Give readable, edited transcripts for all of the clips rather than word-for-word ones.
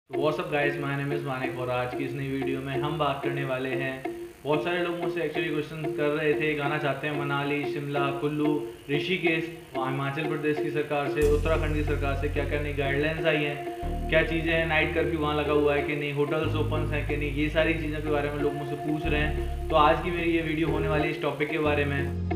WhatsApp guys, my name is Manik और आज की इस नई वीडियो में हम बात करने वाले हैं। बहुत सारे लोग मुझसे एक्चुअली क्वेश्चन कर रहे थे, गाना चाहते हैं मनाली, शिमला, कुल्लू, ऋषिकेश, हिमाचल प्रदेश की सरकार से, उत्तराखंड की सरकार से क्या क्या नई गाइडलाइंस आई हैं, क्या चीज़ें हैं, नाइट कर्फ्यू वहाँ लगा हुआ है कि नहीं, होटल्स ओपन हैं कि नहीं, ये सारी चीज़ों के बारे में लोग मुझसे पूछ रहे हैं। तो आज की मेरी ये वीडियो होने वाली है इस टॉपिक के बारे में।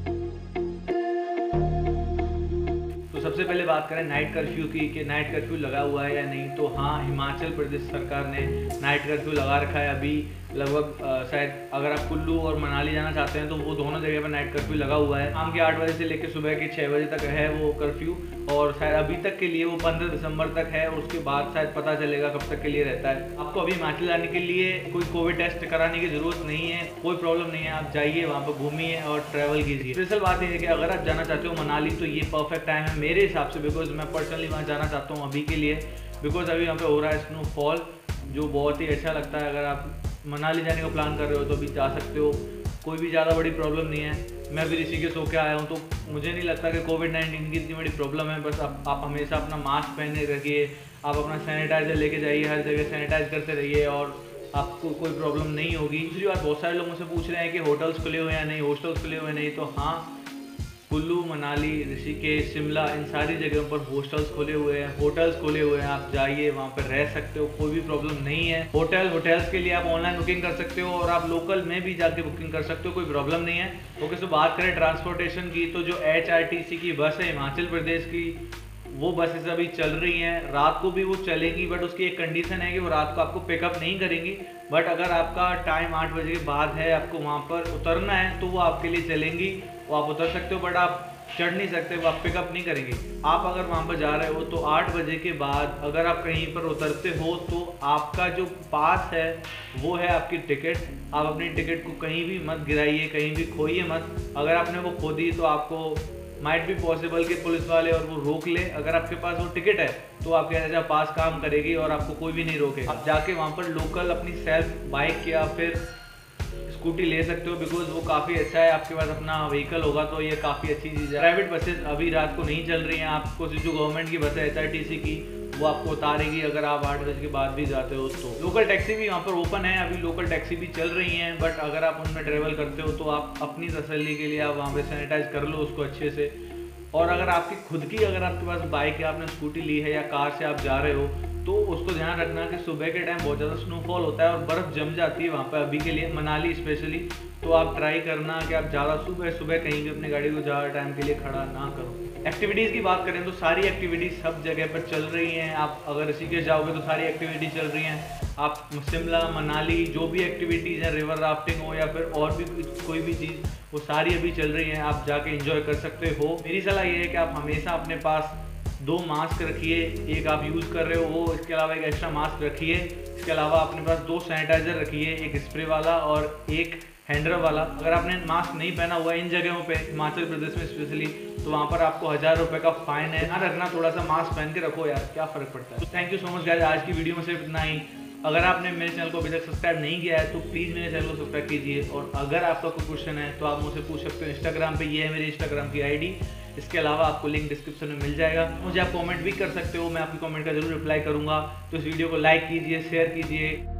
तो सबसे पहले बात करें नाइट कर्फ्यू की कि नाइट कर्फ्यू लगा हुआ है या नहीं। तो हाँ, हिमाचल प्रदेश सरकार ने नाइट कर्फ्यू लगा रखा है। अभी लगभग शायद अगर आप कुल्लू और मनाली जाना चाहते हैं तो वो दोनों जगह पर नाइट कर्फ्यू लगा हुआ है। शाम के 8 बजे से लेकर सुबह के 6 बजे तक है वो कर्फ्यू, और शायद अभी तक के लिए वो 15 दिसंबर तक है। और उसके बाद शायद पता चलेगा कब तक के लिए रहता है। आपको अभी हिमाचल जाने के लिए कोई कोविड टेस्ट कराने की जरूरत नहीं है, कोई प्रॉब्लम नहीं है। आप जाइए, वहाँ पर घूमिए और ट्रैवल कीजिए। स्पेशल बात यह है कि अगर आप जाना चाहते हो मनाली तो ये परफेक्ट टाइम है मेरे हिसाब से, बिकॉज मैं पर्सनली वहाँ जाना चाहता हूँ अभी के लिए। बिकॉज अभी वहाँ पे हो रहा है स्नोफॉल, जो बहुत ही अच्छा लगता है। अगर आप मनाली जाने का प्लान कर रहे हो तो अभी जा सकते हो, कोई भी ज़्यादा बड़ी प्रॉब्लम नहीं है। मैं भी ऋषिकेश होके आया हूँ तो मुझे नहीं लगता कि कोविड-19 की इतनी बड़ी प्रॉब्लम है। बस आप हमेशा अपना मास्क पहने रखिए, आप अपना सैनिटाइजर लेके जाइए, हर जगह सैनिटाइज करते रहिए और आपको कोई प्रॉब्लम नहीं होगी। दूसरी बात, बहुत सारे लोग मुझसे पूछ रहे हैं कि होटल्स खुले हुए हैं या नहीं, हॉस्टल्स खुले हुए हैं नहीं। तो हाँ, कुल्लू, मनाली, ऋषिकेश, शिमला, इन सारी जगहों पर हॉस्टल्स खुले हुए हैं, होटल्स खुले हुए हैं। आप जाइए, वहाँ पर रह सकते हो, कोई भी प्रॉब्लम नहीं है। होटल्स के लिए आप ऑनलाइन बुकिंग कर सकते हो और आप लोकल में भी जाके बुकिंग कर सकते हो, कोई प्रॉब्लम नहीं है। ओके, सो बात करें ट्रांसपोर्टेशन की तो जो HRTC की बस है हिमाचल प्रदेश की, वो बसेस अभी चल रही हैं। रात को भी वो चलेंगी, बट उसकी एक कंडीशन है कि वो रात को आपको पिकअप नहीं करेंगी। बट अगर आपका टाइम 8 बजे के बाद है, आपको वहाँ पर उतरना है, तो वो आपके लिए चलेंगी, वो आप उतर सकते हो। बट आप चढ़ नहीं सकते, वो आप पिकअप नहीं करेंगे। आप अगर वहाँ पर जा रहे हो तो 8 बजे के बाद अगर आप कहीं पर उतरते हो तो आपका जो पास है वो है आपकी टिकट। आप अपनी टिकट को कहीं भी मत गिराइए, कहीं भी खोइए मत। अगर आपने वो खो दी तो आपको माइट भी पॉसिबल कि पुलिस वाले और वो रोक ले। अगर आपके पास वो टिकट है तो आपके एज पास काम करेगी और आपको कोई भी नहीं रोकेगा। आप जाके वहाँ पर लोकल अपनी सेल्फ बाइक या फिर स्कूटी ले सकते हो, बिकॉज वो काफ़ी अच्छा है। आपके पास अपना व्हीकल होगा तो ये काफ़ी अच्छी चीज़ है। प्राइवेट बसेस अभी रात को नहीं चल रही हैं। आपको जो गवर्नमेंट की बस है HRTC की, वो आपको उतारेगी अगर आप 8 बजे के बाद भी जाते हो तो। लोकल टैक्सी भी वहाँ पर ओपन है, अभी लोकल टैक्सी भी चल रही हैं। बट अगर आप उनमें ट्रेवल करते हो तो आप अपनी तसल्ली के लिए आप वहाँ पे सैनिटाइज कर लो उसको अच्छे से। और अगर आपकी खुद की, अगर आपके पास बाइक है, आपने स्कूटी ली है या कार से आप जा रहे हो, तो उसको ध्यान रखना कि सुबह के टाइम बहुत ज़्यादा स्नोफॉल होता है और बर्फ़ जम जाती है वहाँ पर अभी के लिए, मनाली स्पेशली। तो आप ट्राई करना कि आप ज़्यादा सुबह कहीं भी अपनी गाड़ी को ज़्यादा टाइम के लिए खड़ा ना करो। एक्टिविटीज़ की बात करें तो सारी एक्टिविटीज़ सब जगह पर चल रही हैं। आप अगर ऋषिकेश जाओगे तो सारी एक्टिविटीज़ चल रही हैं। आप शिमला, मनाली, जो भी एक्टिविटीज़ हैं, रिवर राफ्टिंग हो या फिर और भी कोई भी चीज़, वो सारी अभी चल रही हैं। आप जाके एंजॉय कर सकते हो। मेरी सलाह ये है कि आप हमेशा अपने पास 2 मास्क रखिए, एक आप यूज़ कर रहे हो वो, इसके अलावा एक एक्स्ट्रा मास्क रखिए। इसके अलावा अपने पास 2 सैनिटाइज़र रखिए, एक स्प्रे वाला और एक हैंड रब वाला। अगर आपने मास्क नहीं पहना हुआ इन जगहों पे, हिमाचल प्रदेश में स्पेशली, तो वहाँ पर आपको 1000 रुपये का फाइन है। ध्यान रखना, थोड़ा सा मास्क पहन के रखो यार, क्या फ़र्क पड़ता है। तो thank you so much guys, आज की वीडियो में सिर्फ इतना ही। अगर आपने मेरे चैनल को अभी तक सब्सक्राइब नहीं किया है तो प्लीज़ मेरे चैनल को सब्सक्राइब कीजिए। और अगर आपका कोई क्वेश्चन है तो आप मुझसे पूछ सकते हो इंस्टाग्राम पे, ये है मेरी इंस्टाग्राम की ID। इसके अलावा आपको लिंक डिस्क्रिप्शन में मिल जाएगा। मुझे आप कमेंट भी कर सकते हो, मैं आपकी कमेंट का जरूर रिप्लाई करूँगा। तो इस वीडियो को लाइक कीजिए, शेयर कीजिए।